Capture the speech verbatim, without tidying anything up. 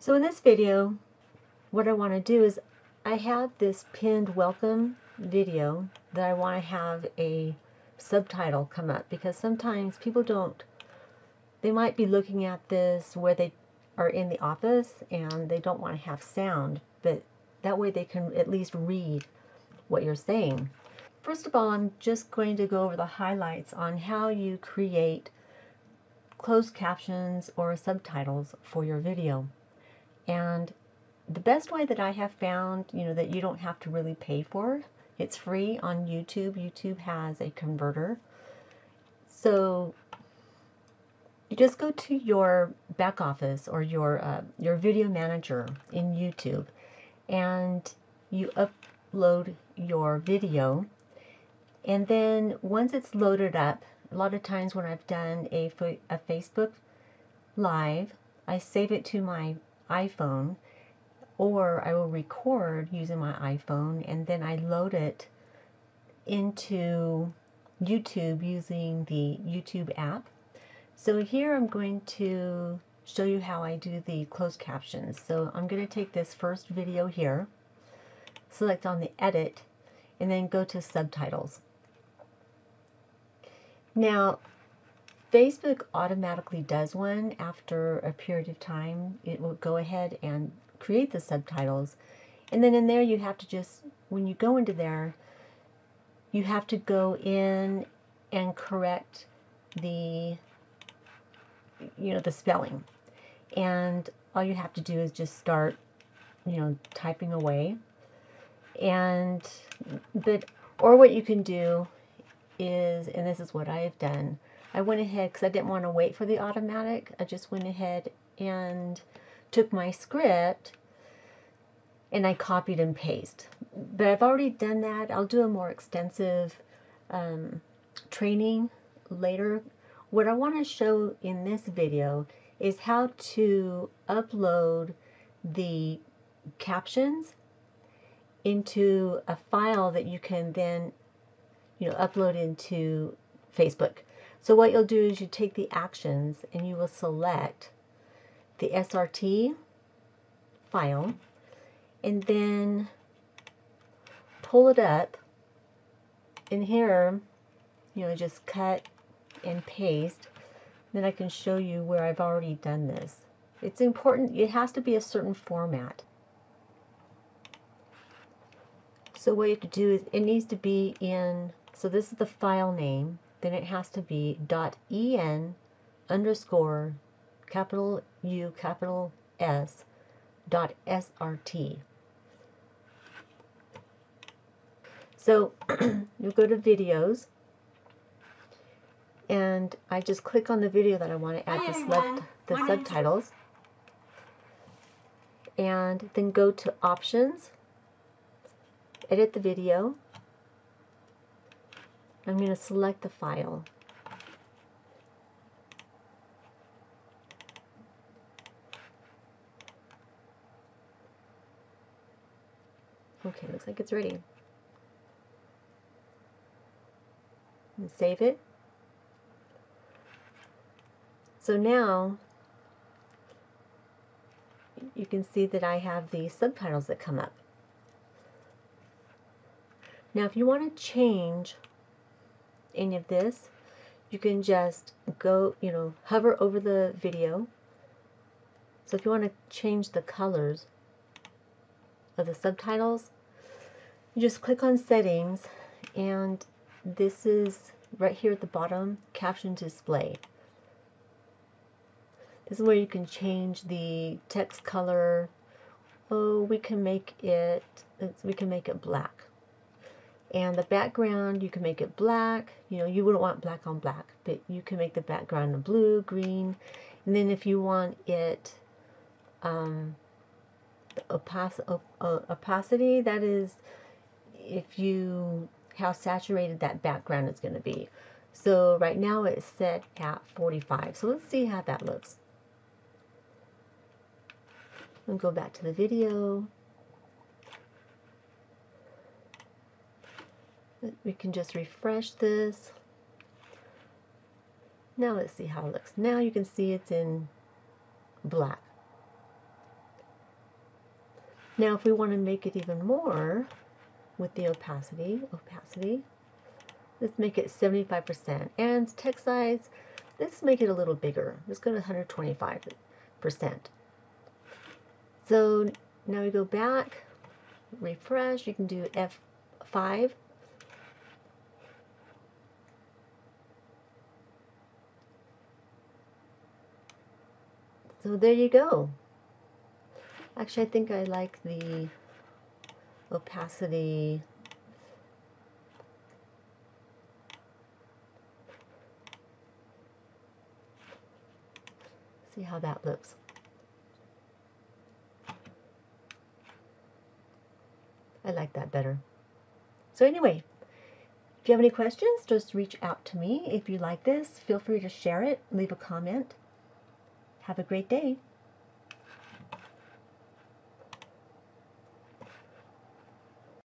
So in this video, what I want to do is I have this pinned welcome video that I want to have a subtitle come up, because sometimes people don't, they might be looking at this where they are in the office and they don't want to have sound, but that way they can at least read what you're saying. First of all, I'm just going to go over the highlights on how you create closed captions or subtitles for your video. And the best way that I have found, you know, that you don't have to really pay for, it's free on YouTube. YouTube has a converter. So you just go to your back office or your uh, your video manager in YouTube, and you upload your video. And then once it's loaded up, a lot of times when I've done a, a Facebook Live, I save it to my iPhone, or I will record using my iPhone, and then I load it into YouTube using the YouTube app. So here I'm going to show you how I do the closed captions. So I'm going to take this first video here, select on the edit, and then go to subtitles. Now, Facebook automatically does one after a period of time. It will go ahead and create the subtitles, and then in there you have to just, when you go into there, you have to go in and correct the, you know, the spelling, and all you have to do is just start, you know, typing away. And but or what you can do is, and this is what I have done, I went ahead, because I didn't want to wait for the automatic, I just went ahead and took my script and I copied and pasted. But I've already done that. I'll do a more extensive um, training later. What I want to show in this video is how to upload the captions into a file that you can then, you know, upload into Facebook. So what you'll do is you take the actions and you will select the S R T file, and then pull it up. In here, you know, just cut and paste. Then I can show you where I've already done this. It's important, it has to be a certain format. So what you have to do is, it needs to be in, so this is the file name, then it has to be .en underscore capital U capital S dot srt. So you go to videos, and I just click on the video that I want to add the, sub the subtitles, and then go to options, edit the video. I'm going to select the file. Okay, looks like it's ready. And save it. So now you can see that I have the subtitles that come up. Now if you want to change any of this, you can just go, you know, hover over the video. So if you want to change the colors of the subtitles, you just click on settings, and this is right here at the bottom, caption display. This is where you can change the text color. Oh, we can make it, we can make it black. And the background, you can make it black. You know, you wouldn't want black on black, but you can make the background blue, green. And then if you want it um, opac op opacity, that is if you, how saturated that background is going to be. So right now it's set at forty-five. So let's see how that looks. I'll go back to the video. We can just refresh this. Now let's see how it looks. Now you can see it's in black. Now if we want to make it even more with the opacity, opacity, let's make it seventy-five percent. And text size, let's make it a little bigger. Let's go to one hundred twenty-five percent. So now we go back, refresh, you can do F five. So there you go. Actually, I think I like the opacity. See how that looks. I like that better. So anyway, if you have any questions, just reach out to me. If you like this, feel free to share it, leave a comment. Have a great day.